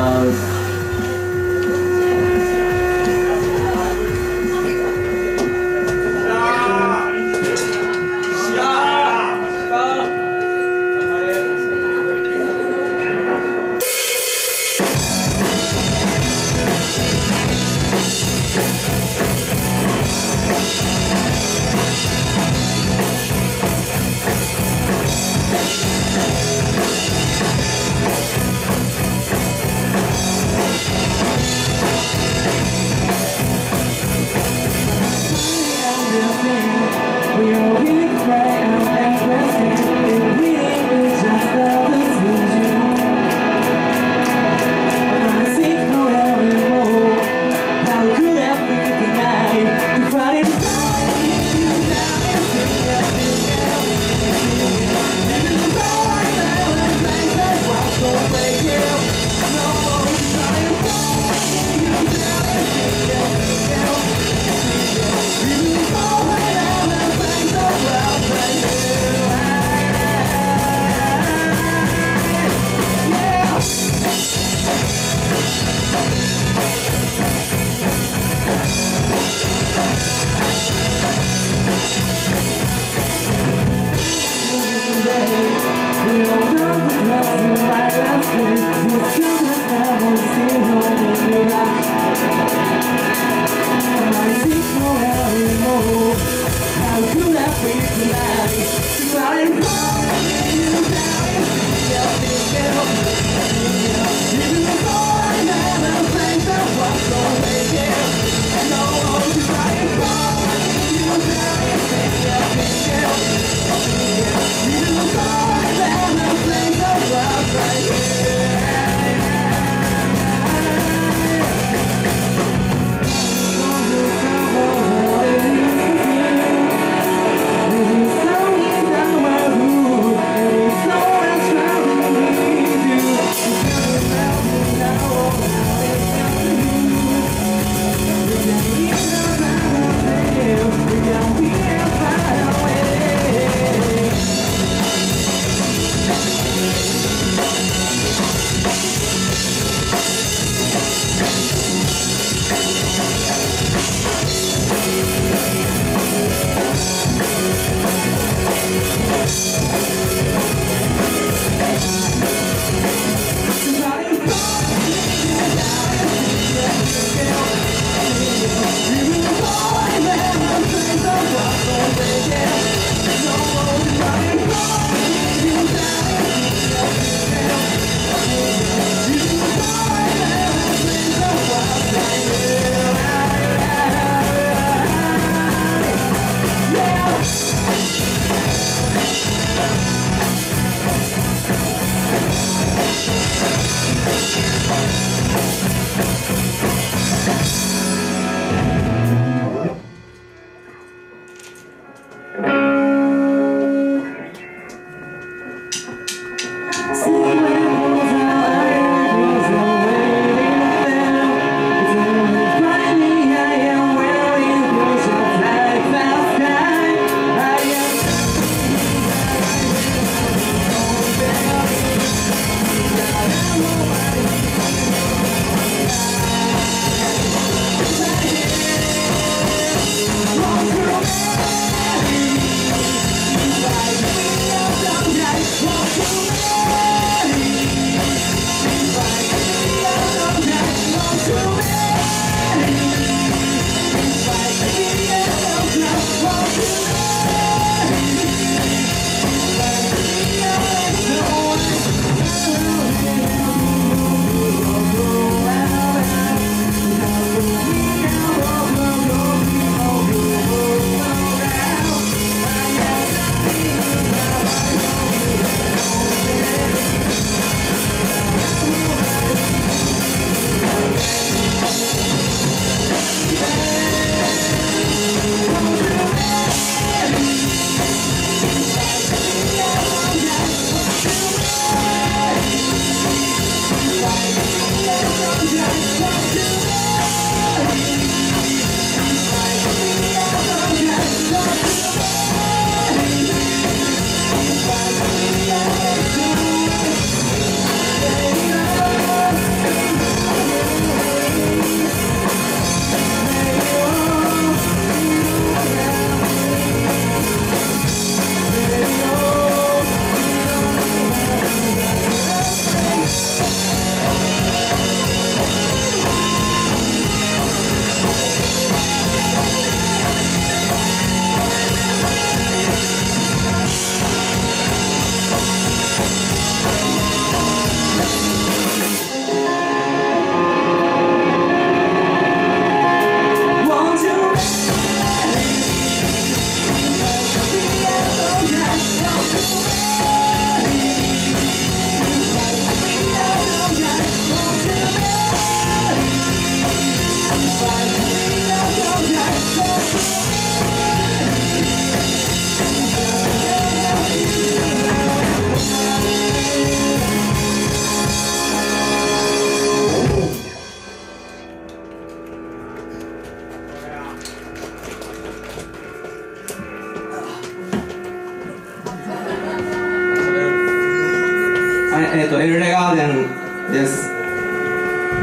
ます。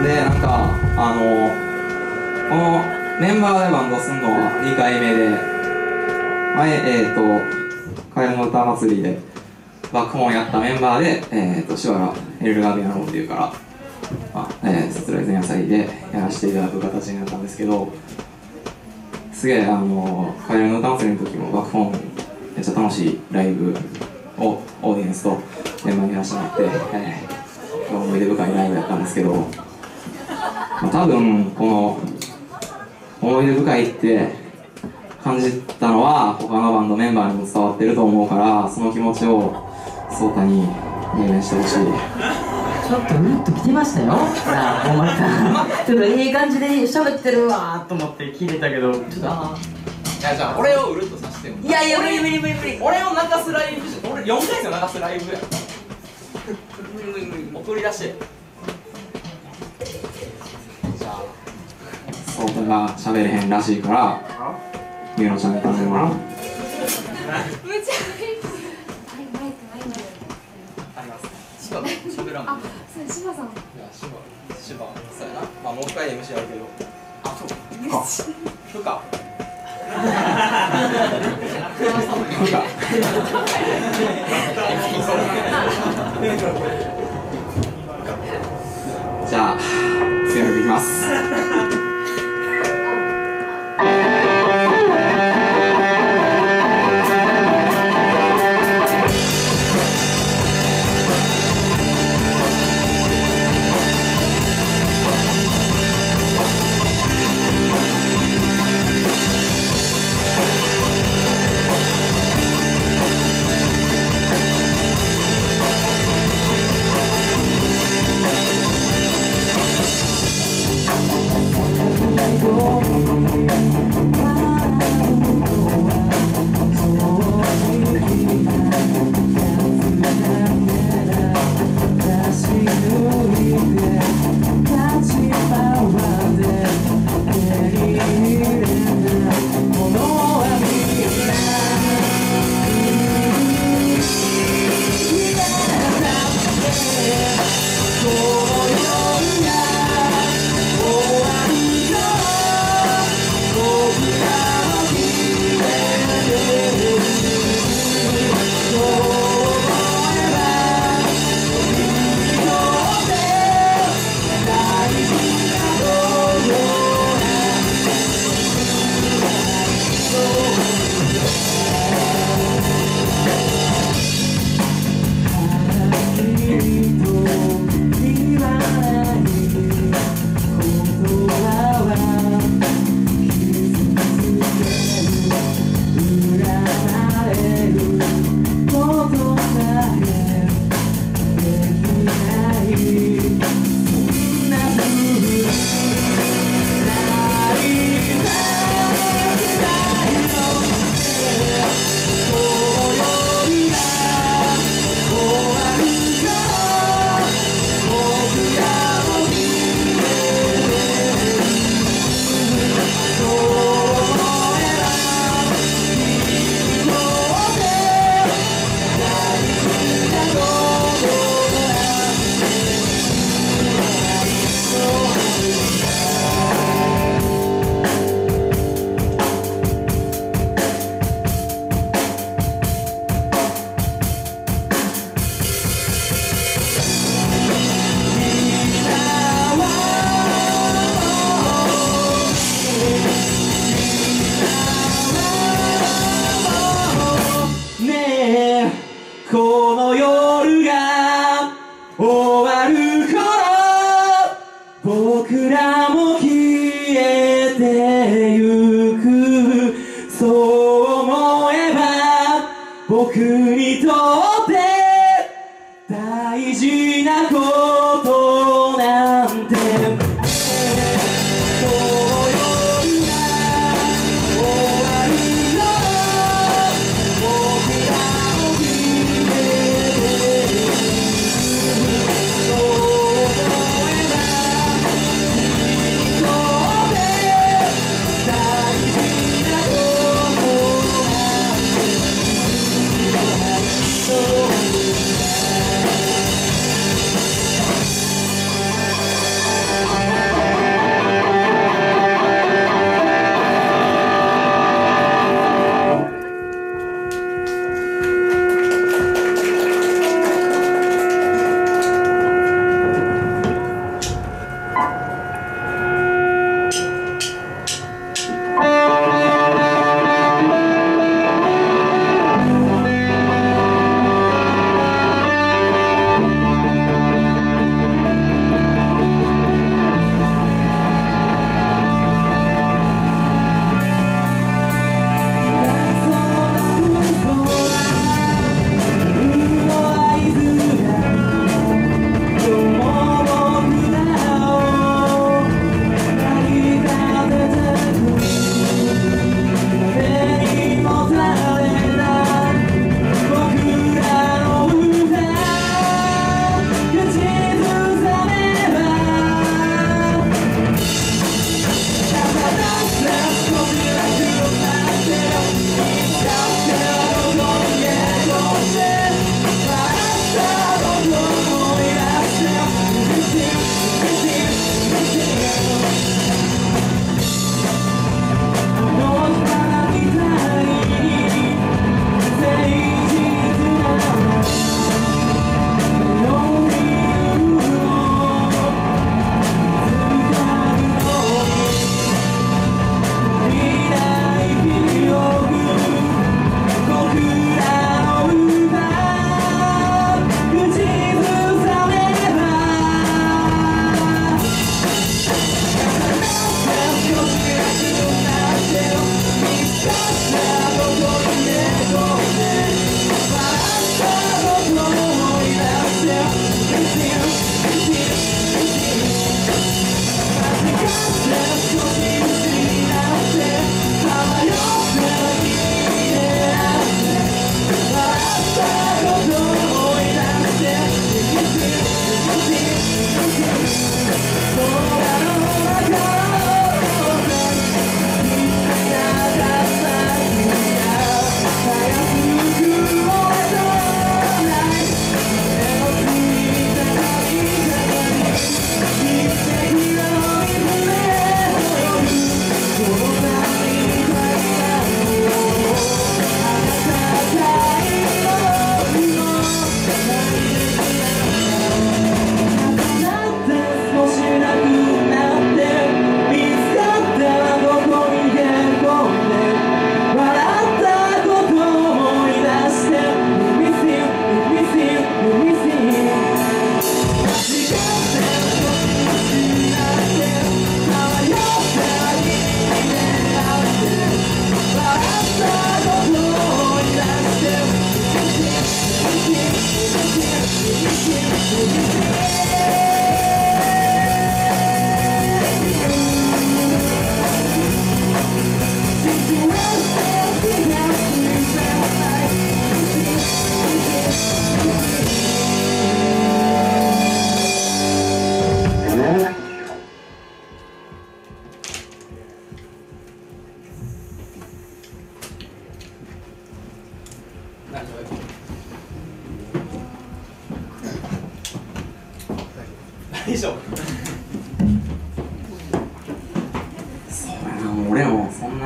でなんかこのメンバーでバンドすんのは2回目で、前カエルの歌祭りでバックモンやったメンバーでしばらエルガーデンやろうっていうから、さすらい前夜祭でやらせていただく形になったんですけど、すげえカエルの歌祭りの時もバックモンめっちゃ楽しいライブをオーディエンスとメンバーにやらせてもらって、思い出深いライブやったんですけど、多分この思い出深いって感じたのは他のバンドメンバーにも伝わってると思うから、その気持ちを颯太に明言してほしい。 ちょっとうるっときてましたよ。ほんまにちょっといい感じで喋ってるわーと思って聞いてたけど、ちょっとじゃあ俺をうるっとさせてよ。 いやいや無理無理無理無理。 俺を泣かすライブじゃ、俺4回戦を泣かすライブや。無理無理無理、送り出して。じゃあ颯太が喋れへんらしいからゆうのちゃんに頼んでもらう。 むちゃあります。芝が喋らん。 あ、それ柴さん。 いや芝そうやな。まあもう一回 MC やるけど。あ、そうふかじゃあ次の曲いきます。この夜が終わる頃、僕らも消えてゆく。そう思えば僕にとって大事なことなんて、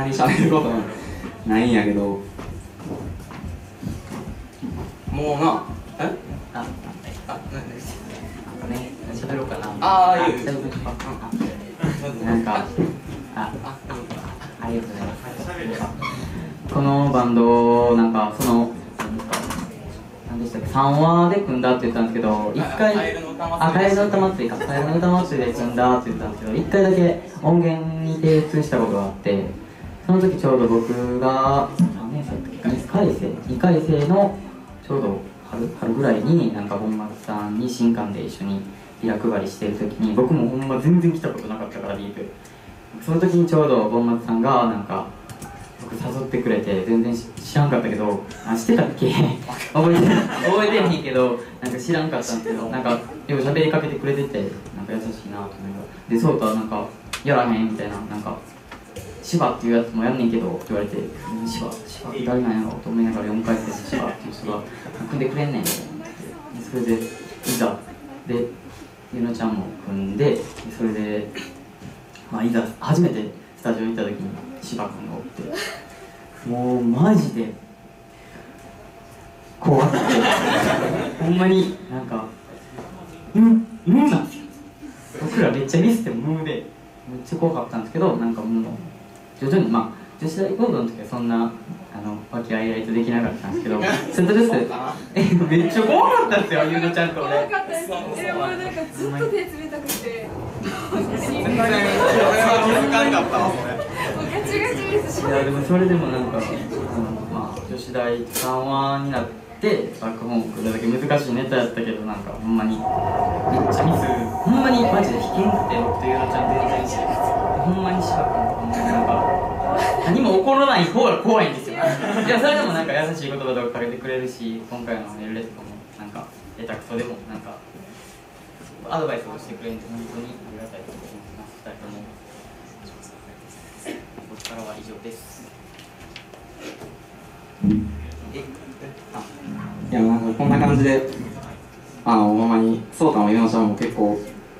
に喋ることないんやけど、もうな、 ね、喋ろうかな。 いいよ。 なんか、ありがとうございます。このバンド、なんか、何でしたっけ、3話で組んだって言ったんですけど、1回、カエルの歌祭りか、カエルの歌祭りで組んだって言ったんですけど、1回だけ音源に提出したことがあって、その時ちょうど僕が、何年生だったっけ、2回生のちょうど春ぐらいに、なんか本松さんに新刊で一緒にビラ配りしてる時に、僕もほんま全然来たことなかったからリーブ、その時にちょうど本松さんがなんか僕誘ってくれて、全然知らんかったけど、知ってたっけ覚えてへんけど、なんか知らんかったんですけど、なんかよう喋りかけてくれてて、なんか優しいなと思いながら、で、そうたなんかやらへんみたいな、なんか芝っていうやつもやんねんけどって言われて、芝って誰なんやろと思いながら4回生の芝っていう人が組んでくれんねんみたいな。それでいざでゆのちゃんも組んで、それで、いざ初めてスタジオ行った時に芝君がおって、もうマジで怖くてほんまになんか無なんですよ。僕らめっちゃミスって無でめっちゃ怖かったんですけど、なんかもう徐々に女子大合同の時はそんな和気あいあいとできなかったんですけど、ちょっとずつめっちゃ怖かったんですよ、ゆのちゃんと俺。 怖かったです。もうなんかずっと手冷たくて。 全然気づかんかったわ、それ。 ガチガチです。 いやでもそれでもなんか女子大3話になってバックホーム来るだけ難しいネタやったけど、なんかほんまにめっちゃミス、ほんまにマジで弾けんくて、僕とゆのちゃん全然してほんまに芝君とかなんか何も起こらない方が怖いんですよ。いやそれでもなんか優しい言葉とかかけてくれるし、今回のメールレとかもなんか下手くそでもなんかアドバイスをしてくれるんで本当にありがたいと思います。2人とも僕からは以上です。 いや、なんかこんな感じで、ほんまにそうたもゆのちゃんも結構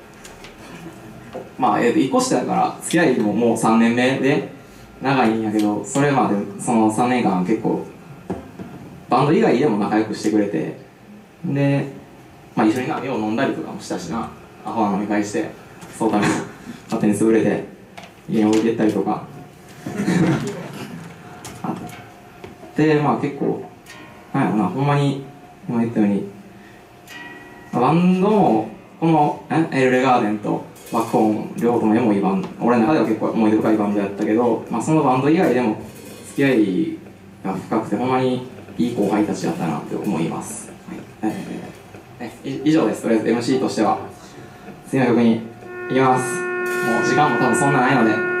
1個下だから付き合いももう3年目で長いんやけど、それまでその3年間結構バンド以外でも仲良くしてくれて、で、一緒によう飲んだりとかもしたしな、アホな飲み会してそうたも勝手に潰れて家に置いてったりとかで、結構なんやろな、ほんまに今言ったようにバンドもこのエルレガーデンとバックホーン両方ともエモいバンド、俺の中では結構思い出深いバンドやったけど、そのバンド以外でも付き合いが深くてほんまにいい後輩たちだったなって思います、以上です。とりあえず MC としては次の曲に行きます。もう時間も多分そんなないので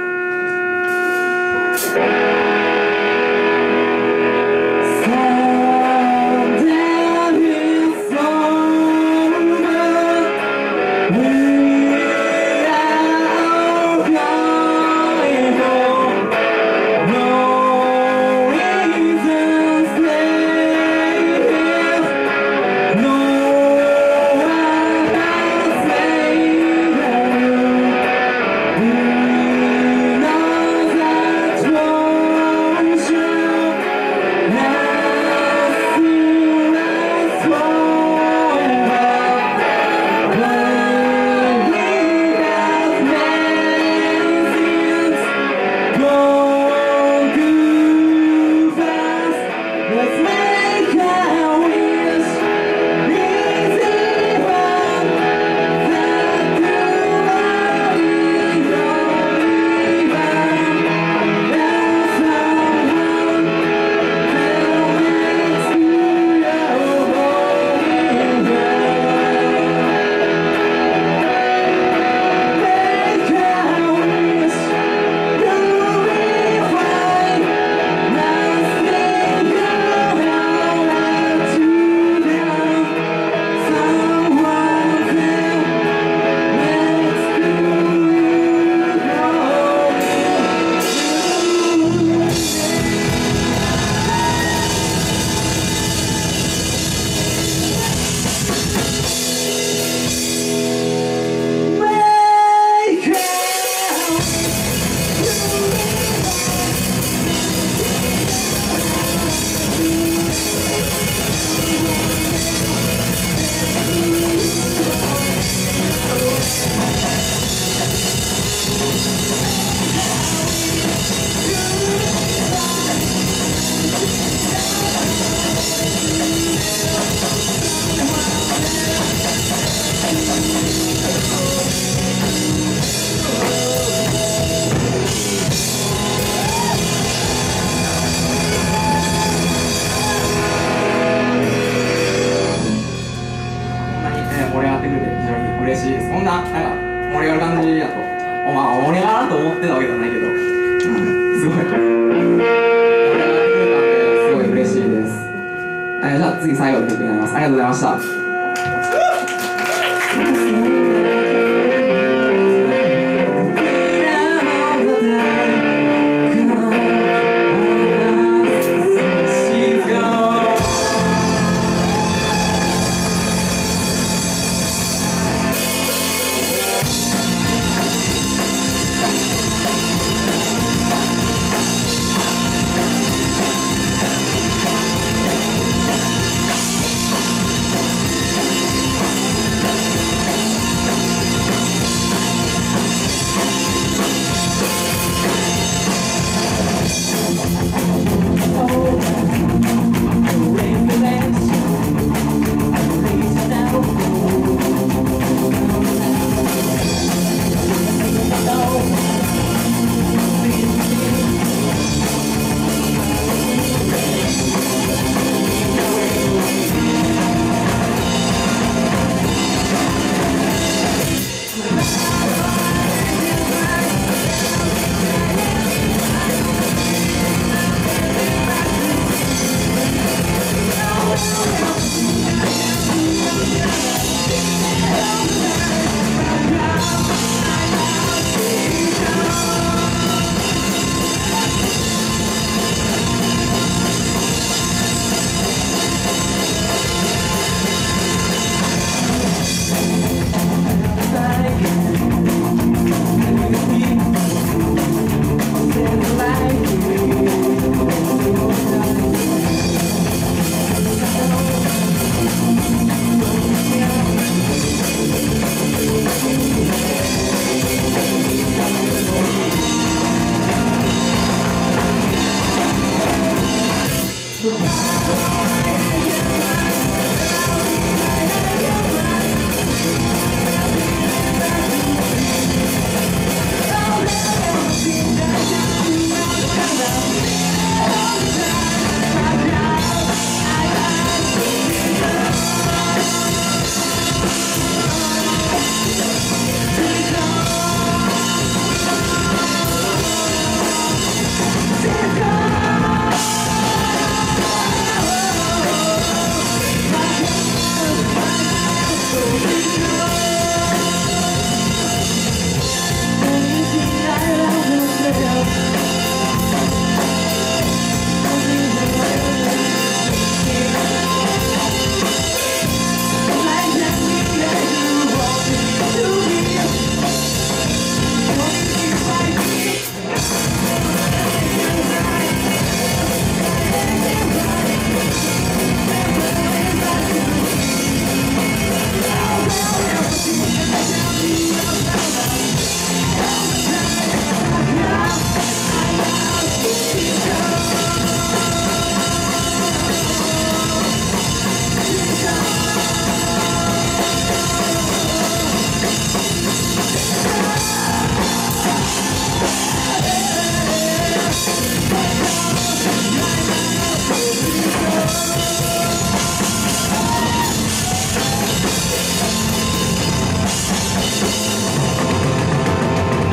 感じやと、まあ盛り上がらんと思ってたわけじゃないけど、すごい盛り上がってくれたんですごい嬉しいです。じゃあ次最後の曲になります。ありがとうございました。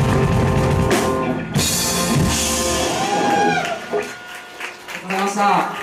した。